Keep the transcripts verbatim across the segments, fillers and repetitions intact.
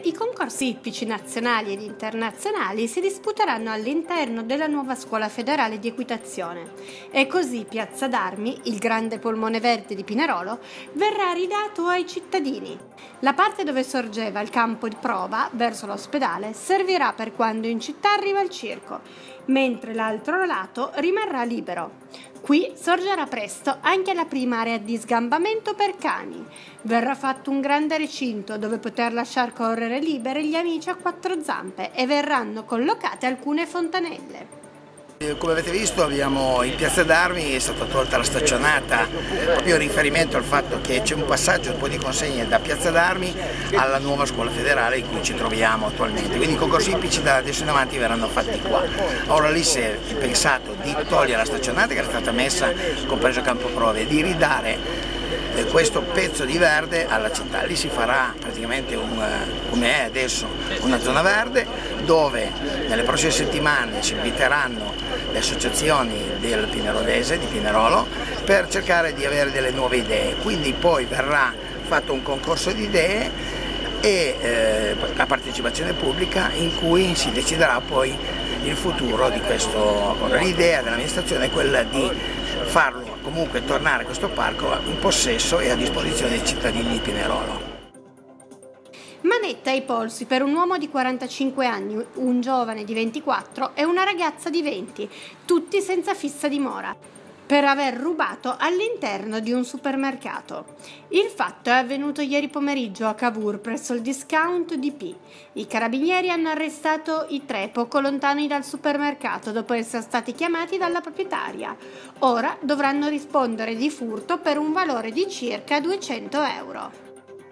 I concorsi ippici nazionali ed internazionali si disputeranno all'interno della nuova Scuola Federale di Equitazione e così Piazza d'Armi, il grande polmone verde di Pinerolo, verrà ridato ai cittadini. La parte dove sorgeva il campo di prova, verso l'ospedale, servirà per quando in città arriva il circo, mentre l'altro lato rimarrà libero. Qui sorgerà presto anche la prima area di sgambamento per cani. Verrà fatto un grande recinto dove poter lasciar correre liberi gli amici a quattro zampe e verranno collocate alcune fontanelle. Come avete visto, abbiamo in Piazza d'Armi è stata tolta la staccionata, proprio in riferimento al fatto che c'è un passaggio, un po' di consegne da Piazza d'Armi alla nuova scuola federale in cui ci troviamo attualmente. Quindi i concorsi ippici da adesso in avanti verranno fatti qua. Ora lì si è pensato di togliere la staccionata che era stata messa, compreso campo prove, e di ridare questo pezzo di verde alla città. Lì si farà praticamente un, come è adesso, una zona verde dove nelle prossime settimane si inviteranno le associazioni del Pinerolese, di Pinerolo, per cercare di avere delle nuove idee. Quindi poi verrà fatto un concorso di idee e eh, la partecipazione pubblica in cui si deciderà poi il futuro di questo. L'idea dell'amministrazione è quella di farlo comunque tornare questo parco in possesso e a disposizione dei cittadini di Pinerolo. Manetta ai polsi per un uomo di quarantacinque anni, un giovane di ventiquattro e una ragazza di venti, tutti senza fissa dimora, per aver rubato all'interno di un supermercato. Il fatto è avvenuto ieri pomeriggio a Cavour presso il discount D P. I carabinieri hanno arrestato i tre poco lontani dal supermercato dopo essere stati chiamati dalla proprietaria. Ora dovranno rispondere di furto per un valore di circa duecento euro.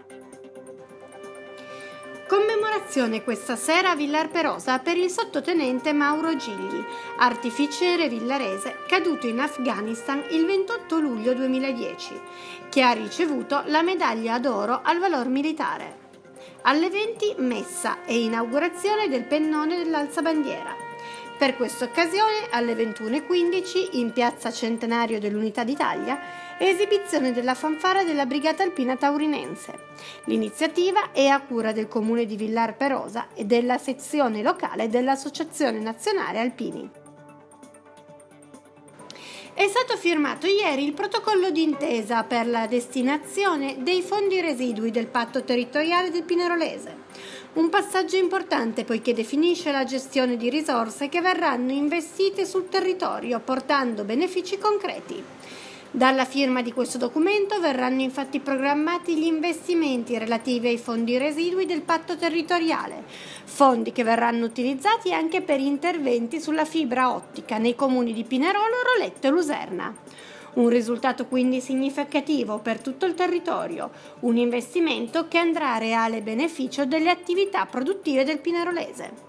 Commemorazione questa sera a Villar Perosa per il sottotenente Mauro Gigli, artificiere villarese caduto in Afghanistan il ventotto luglio duemiladieci, che ha ricevuto la medaglia d'oro al valor militare. Alle venti messa e inaugurazione del pennone dell'alzabandiera. Per questa occasione, alle ventuno e quindici, in piazza Centenario dell'Unità d'Italia, esibizione della fanfara della Brigata Alpina Taurinense. L'iniziativa è a cura del Comune di Villar Perosa e della sezione locale dell'Associazione Nazionale Alpini. È stato firmato ieri il protocollo d'intesa per la destinazione dei fondi residui del patto territoriale del Pinerolese. Un passaggio importante poiché definisce la gestione di risorse che verranno investite sul territorio portando benefici concreti. Dalla firma di questo documento verranno infatti programmati gli investimenti relativi ai fondi residui del patto territoriale, fondi che verranno utilizzati anche per interventi sulla fibra ottica nei comuni di Pinerolo, Roletto e Luserna. Un risultato quindi significativo per tutto il territorio, un investimento che andrà a reale beneficio delle attività produttive del Pinerolese.